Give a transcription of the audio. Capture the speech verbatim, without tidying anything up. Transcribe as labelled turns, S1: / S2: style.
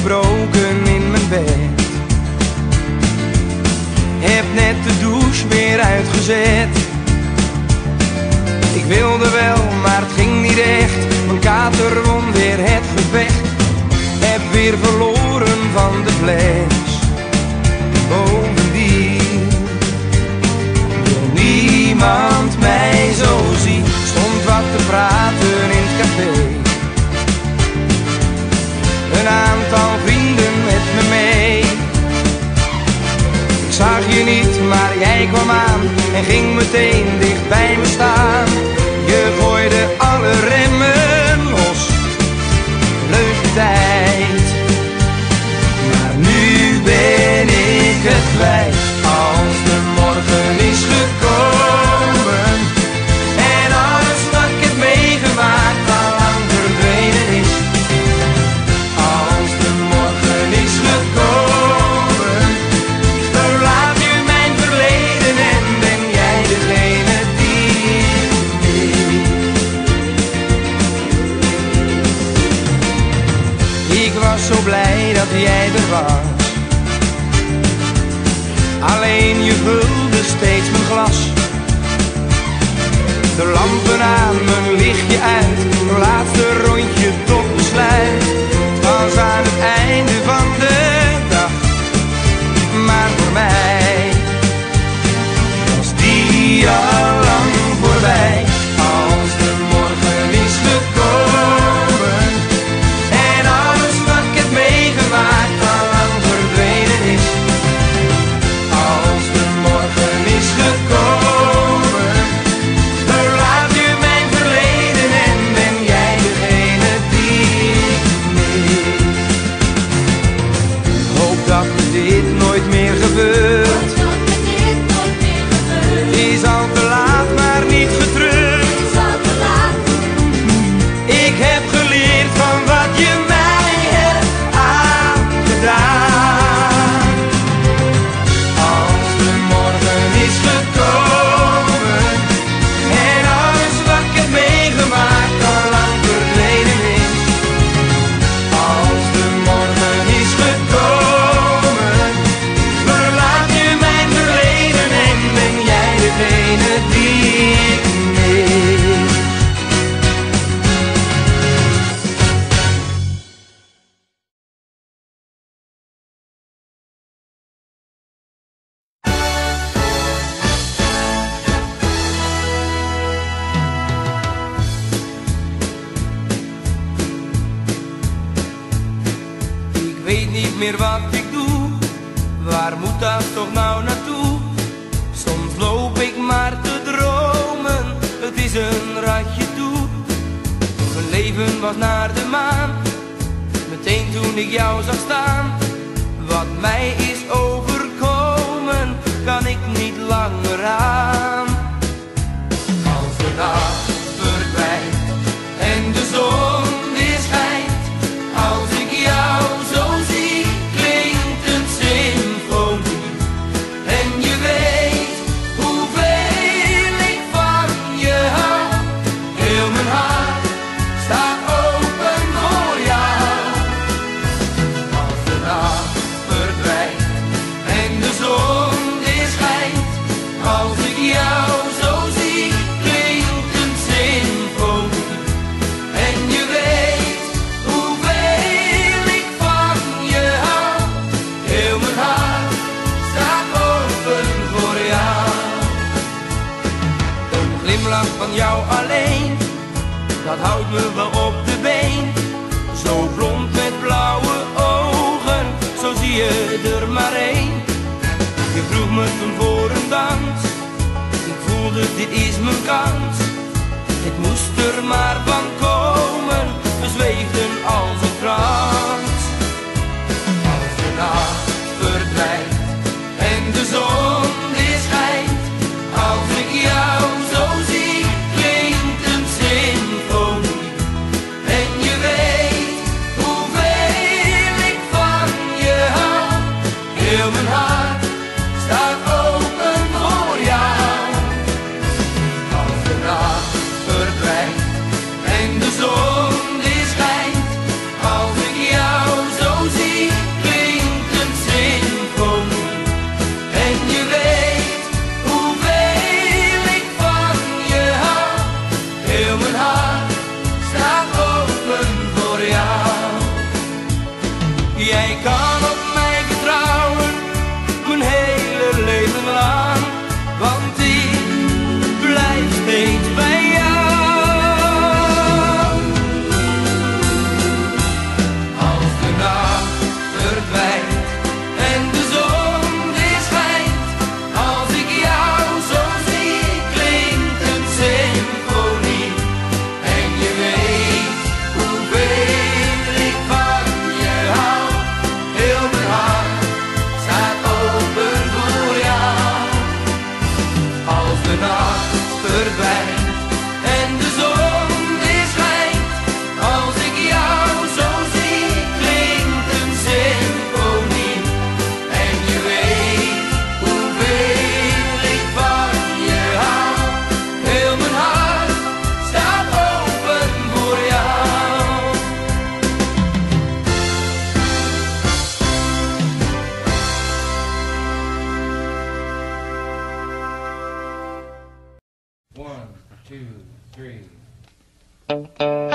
S1: gebroken in mijn bed. Heb net de douche weer uitgezet. Ik wilde wel, maar het ging niet echt. Mijn kater won weer het gevecht. Heb weer verloren van de fles. Bovendien wil niemand mij zo zien. Stond wat te praten in het café. Een aantal vrienden met me mee. Ik zag je niet, maar jij kwam aan en ging meteen dicht bij me staan. Je gooide alle remmen los. Leuke tijd. Maar nu ben ik het kwijt. Als de morgen is gekomen en alles wat ik heb meegemaakt al lang verdwenen is. Als de morgen is gekomen, verlaat nu mijn verleden en ben jij degene die ik mis. Ik was zo blij dat jij er was. Alleen je vulde steeds mijn glas. De lampen aan, mijn lichtje uit. Een laatste rondje tot besluit. Het was aan het einde van de dag. Maar voor mij was die al lang voorbij. Als de morgen is gekomen en alles wat ik heb meegemaakt al lang verdwenen is. Als de morgen is gekomen, verlaat nu mijn verleden en ben jij degene die ik mis. Hoop dat me dit nooit meer gebeurt. Het is al te laat, maar niet getreurd. Ik heb geleerd van wat je mij hebt aangedaan. Als de morgen is gekomen en alles wat ik heb meegemaakt al lang verdwenen is. Als de morgen is gekomen, verlaat nu mijn verleden en ben jij degene die ik mis. Ik weet niet meer wat ik doe, waar moet dat toch nou naartoe? Soms loop ik maar te dromen, het is een ratje toe. Mijn leven was naar de maan, meteen toen ik jou zag staan. Wat mij is overkomen, kan ik niet langer aan. Als de nacht verdwijnt en de zon weer schijnt, als ik jou zo zie, klinkt een symfonie. En je weet hoeveel ik van je hou. Heel mijn hart staat open voor jou. Als de nacht verdwijnt en de zon weer schijnt, als ik jou zo zie, klinkt een symfonie. En je weet hoeveel ik van je hou. Heel mijn hart staat open voor jou. Een glimlach van jou alleen, dat houdt me wel op de been. Zo blond met blauwe ogen, zo zie je er maar één. Je vroeg me toen voor een dans, ik voelde dit is mijn kans. Het moest er maar van komen, we zweefden als een krans. Als de nacht verdwijnt en de zon weer schijnt, als ik jou zo zie, klinkt een symfonie. En je weet hoeveel ik van je hou. Heel mijn hart staat open voor jou. Als de nacht verdwijnt en de zon weer schijnt, als ik jou
S2: two, three.